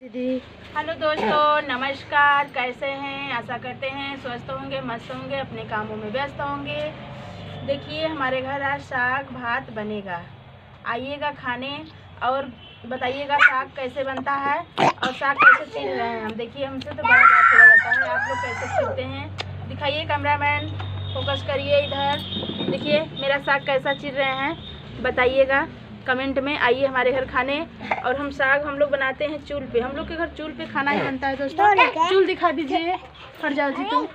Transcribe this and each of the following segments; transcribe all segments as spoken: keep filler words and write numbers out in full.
दीदी हेलो दोस्तों, नमस्कार। कैसे हैं? आशा करते हैं स्वस्थ होंगे, मस्त होंगे, अपने कामों में व्यस्त होंगे। देखिए, हमारे घर आज साग भात बनेगा। आइएगा खाने और बताइएगा साग कैसे बनता है और साग कैसे छील रहे हैं हम। देखिए, हमसे तो बड़ा बात हो जाता है, आप लोग कैसे छीलते हैं दिखाइए। कैमरामैन फोकस करिए इधर। देखिए मेरा साग कैसा छील रहे हैं बताइएगा कमेंट में। आइए हमारे घर खाने। और हम साग हम लोग बनाते हैं चूल्हे पे। हम लोग के घर चूल्हे पे खाना ही बनता है दोस्तों। चूल्हा दिखा दीजिए, हट जाओ जी तुम।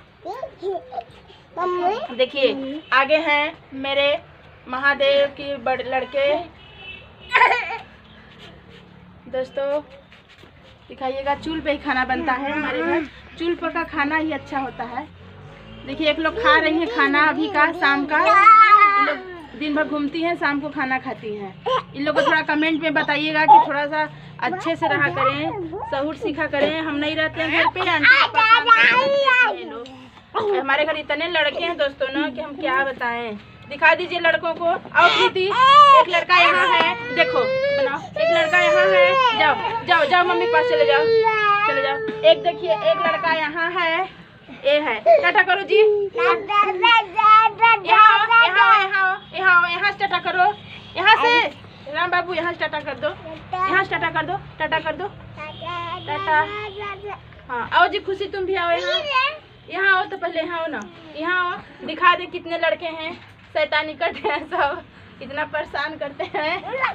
देखिए आगे हैं मेरे महादेव की बड़े लड़के दोस्तों। दिखाइएगा, चूल्हे पे ही खाना बनता है हमारे घर। चूल्हे पर का खाना ही अच्छा होता है। देखिए एक लोग खा रही है खाना अभी का, शाम का। इन लोग दिन भर घूमती हैं, शाम को खाना खाती हैं। इन लोग को थोड़ा कमेंट में बताइएगा कि थोड़ा सा अच्छे से रहा करें, सहूर सीखा करें। हम नहीं रहते हैं घर पे, आंटी लोग। हमारे घर इतने लड़के हैं दोस्तों ना कि हम क्या बताएं। दिखा दीजिए लड़कों को। आओ प्रीति, एक लड़का यहाँ है, देखो बनाओ। एक लड़का यहाँ है, जाओ जाओ जाओ मम्मी के पास चले जाओ, चले जाओ। एक देखिए एक लड़का यहाँ है, ये है। टाटा करो जी, यहाँ यहाँ यहाँ यहाँ से टाटा करो। यहाँ से राम बाबू, यहाँ से टाटा कर दो, यहाँ से टाटा कर दो, टाटा कर दो, टाटा। हाँ आओ जी, खुशी तुम भी आओ यहाँ। यहाँ आओ तो पहले, यहाँ आओ ना, यहाँ आओ। दिखा दे कितने लड़के हैं, शैतानी करते हैं सब, इतना परेशान करते हैं।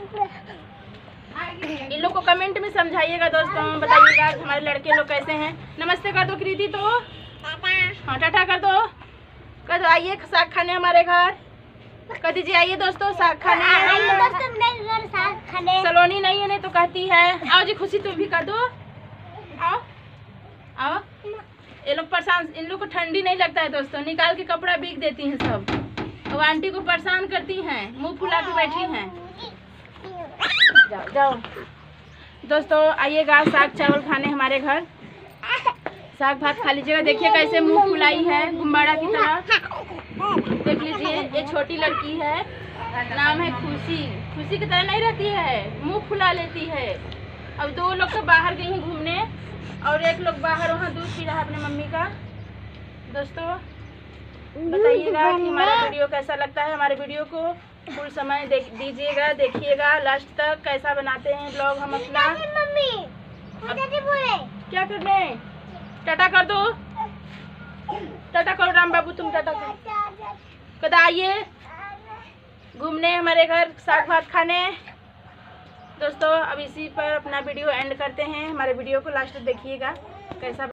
इन लोग को कमेंट में समझाइएगा दोस्तों, बताइएगा हमारे लड़के लोग कैसे हैं। नमस्ते कर दो कृति तो, हाँ टाटा कर दो, कर दो। आइए साग खाने हमारे घर, कर दीजिए। आइए दोस्तों साग खाने। साग खाने सलोनी नहीं है नहीं तो कहती है। आओ जी खुशी तुम भी कर दो, आओ आओ। ये लोग परेशान, इन लोग को ठंडी नहीं लगता है दोस्तों, निकाल के कपड़ा बीग देती हैं सब। अब आंटी को परेशान करती हैं, मुंह फुला के बैठी हैं। जाओ जाओ दोस्तों, आइएगा साग चावल खाने हमारे घर। साग भात खा लीजिएगा। देखिए कैसे मुंह फुलाई है गुम्बाड़ा की तरह। देख लीजिए, ये छोटी लड़की है, नाम है खुशी। खुशी की तरह नहीं रहती है, मुंह फुला लेती है। अब दो लोग तो बाहर गई हैं घूमने और एक लोग बाहर वहाँ दूध पी रहा है अपने मम्मी का। दोस्तों बताइएगा कि हमारा वीडियो कैसा लगता है। हमारे वीडियो को फुल समय देख दीजिएगा, देखिएगा लास्ट तक कैसा बनाते हैं ब्लॉग हम अपना। क्या कर रहे हैं? टाटा कर दो, टाटा करो राम बाबू, तुम टाटा करो। कदा आइए घूमने हमारे घर साग भात खाने। दोस्तों अब इसी पर अपना वीडियो एंड करते हैं। हमारे वीडियो को लास्ट तक देखिएगा कैसा